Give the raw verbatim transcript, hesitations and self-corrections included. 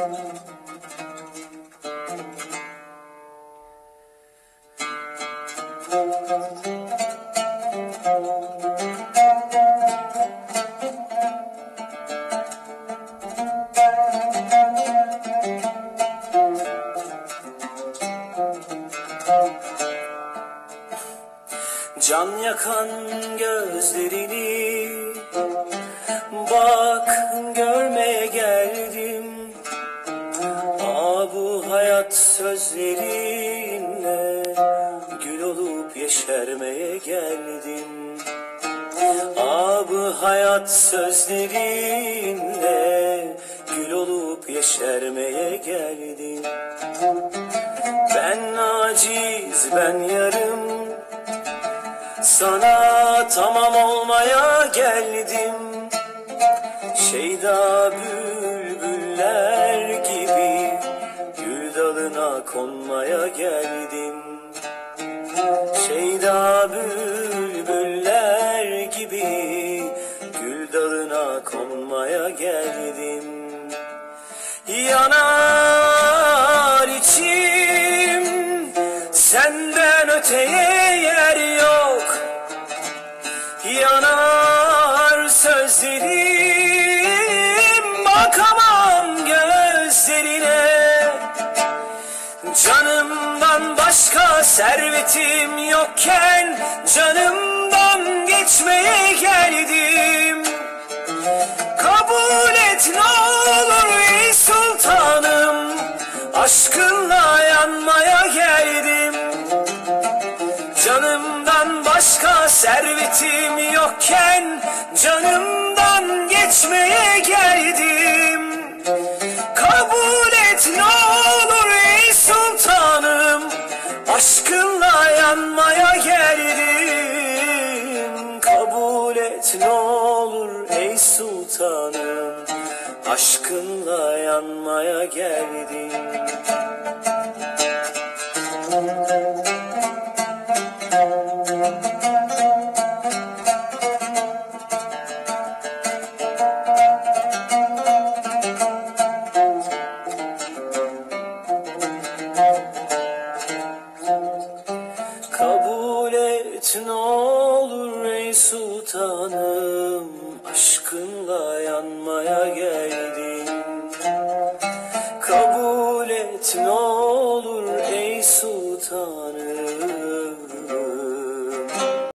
Can yakan gözlerini bak görmeye geldim. Aa, bu hayat sözlerinle gül olup yeşermeye geldim. Aa, bu hayat sözlerinle gül olup yeşermeye geldim. Ben aciz, ben yarım, sana tamam olmaya geldim. Şeyda bülbüller gibi gül dalına konmaya geldim. Şeyda bülbüller gibi gül dalına konmaya geldim. Yanar içim, senden öteye yer yok. Yanar sözlerim, bakamam gözlerine. Canımdan başka servetim yokken canımdan geçmeye geldim. Kabul et ne olur ey sultanım, aşkınla yanmaya geldim. Canımdan başka servetim yokken canımdan geçmeye geldim. Kabul et ne olur ey sultanım, aşkınla yanmaya geldim. Kabul et ne olur ey sultanım, aşkınla yanmaya geldim. Kabul et ne olur ey sultanım, aşkınla yanmaya geldim. Kabul et ne olur ey sultanım,